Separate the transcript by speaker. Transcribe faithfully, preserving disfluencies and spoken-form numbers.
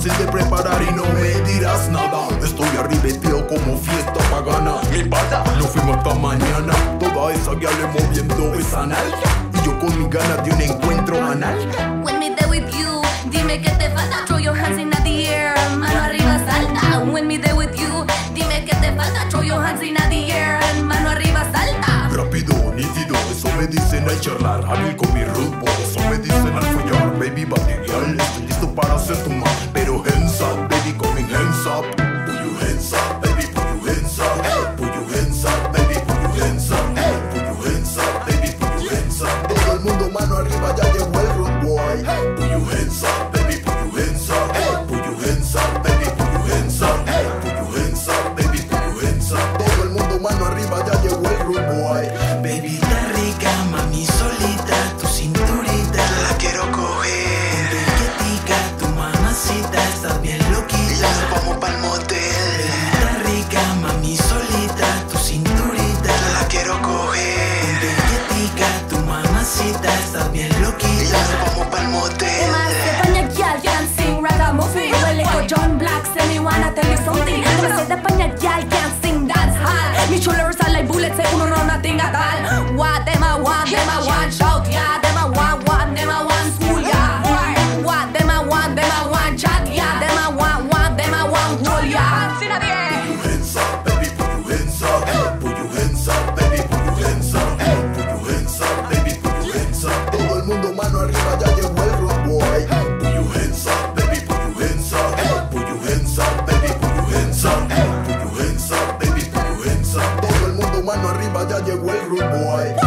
Speaker 1: fácil de preparar y no me dirás nada. Estoy arribeteo como fiesta pagana. Mi pata, no fuimos hasta mañana. Toda esa guiale moviendo esa nalga y yo con mis ganas de un encuentro anal.
Speaker 2: When me there with you, dime que te falta. Throw your hands in the air, mano arriba salta. When me there with you, dime que te falta. Throw your hands in the air, mano arriba salta.
Speaker 1: Rápido, nítido, eso me dicen al charlar. Hábil con mi rumbo, eso me dicen al follar. Baby, material, estoy listo para hacer tu mal. Pero hands up, baby, coming hands up. Put your hands up, baby, put your hands up. Hey, put your hands up, baby, put your hands up. Hey, put your hands up, baby, put your hands up. Todo el mundo mano arriba, ya llegó el rude boy. Hey, put your hands up, baby, put your hands up. Hey, put your hands up, baby, put your hands up. Hey, put your hands up, baby, put your hands up. Todo el mundo mano arriba, ya llegó el rude boy.
Speaker 3: Baby, está rica, mami, solita, tu cinturita la quiero coger. Piquetica, tu mamacita, estás bien loquita. Y ya nos vamos pa'l motel. Baby, está rica, mami, solita, tu cinturita la quiero coger. Piquetica, tu mamacita, estás bien loquita. Y ya nos vamos pa'l motel.
Speaker 2: España girl can sing ragamuffin. Huele con John Black, say me wanna tell you something. Demasiado de España girl can sing dance hall. Mi chulo resa like bullets, say uno no nothing at all. What them a want, them a want shout, yeah. Them a want, want, them a want school, yeah. What them a want, them a want chat, yeah. Them a want, want, them a want hold, yeah.
Speaker 1: Put your hands up, baby, put your hands up. Hey, put your hands up, baby, put your hands up. Hey, put your hands up, baby, put your hands up. Todo el mundo mano arriba, ya llegó el rude boy. Hey, put your hands up, baby, put your hands up. Hey, put your hands up, baby, put your hands up. Hey, put your hands up, baby, put your hands up. Todo el mundo mano arriba, ya llegó el rude boy.